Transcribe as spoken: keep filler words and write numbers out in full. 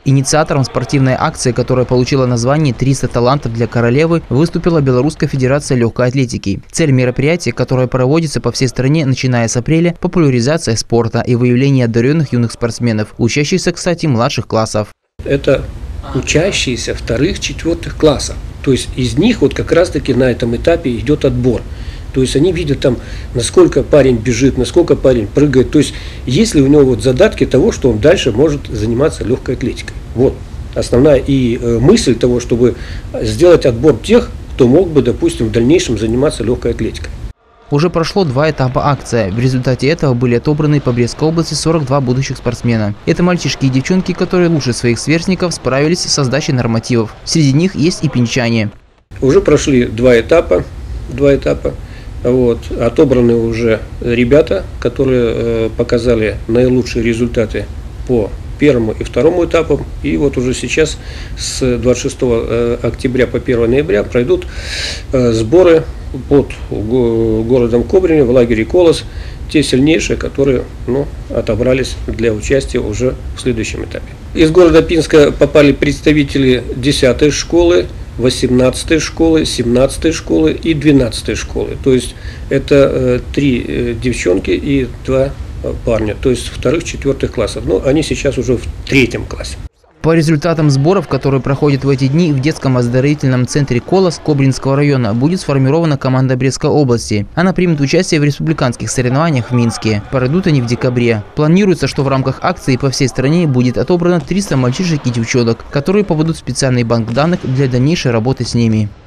Инициатором спортивной акции, которая получила название «триста талантов для королевы», выступила Белорусская федерация легкой атлетики. Цель мероприятия, которое проводится по всей стране, начиная с апреля – популяризация спорта и выявление одаренных юных спортсменов, учащихся, кстати, младших классов. Это учащиеся вторых, четвертых классов. То есть из них вот как раз-таки на этом этапе идет отбор. То есть они видят там, насколько парень бежит, насколько парень прыгает. То есть есть ли у него вот задатки того, что он дальше может заниматься легкой атлетикой. Вот основная и э, мысль того, чтобы сделать отбор тех, кто мог бы, допустим, в дальнейшем заниматься легкой атлетикой. Уже прошло два этапа акции. В результате этого были отобраны по Брестской области сорок два будущих спортсмена. Это мальчишки и девчонки, которые лучше своих сверстников справились со сдачей нормативов. Среди них есть и пенчане. Уже прошли два этапа. Два этапа. Вот, отобраны уже ребята, которые э, показали наилучшие результаты по первому и второму этапам. И вот уже сейчас с двадцать шестого октября по первое ноября пройдут э, сборы под го городом Кобрине в лагере Колос. Те сильнейшие, которые ну, отобрались для участия уже в следующем этапе. Из города Пинска попали представители десятой школы, восемнадцатой школы, семнадцатой школы и двенадцатой школы. То есть это э, три э, девчонки и два э, парня, то есть вторых, четвертых классов. Но они сейчас уже в третьем классе. По результатам сборов, которые проходят в эти дни в детском оздоровительном центре «Колос» Кобринского района, будет сформирована команда Брестской области. Она примет участие в республиканских соревнованиях в Минске. Пройдут они в декабре. Планируется, что в рамках акции по всей стране будет отобрано триста мальчишек и девчонок, которые попадут в специальный банк данных для дальнейшей работы с ними.